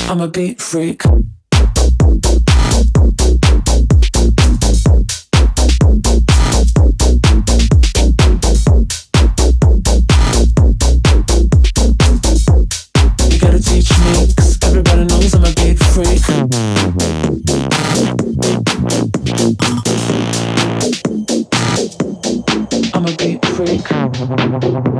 I'm a beat freak. You gotta teach me, 'cause everybody knows I'm a beat freak. I'm a beat freak.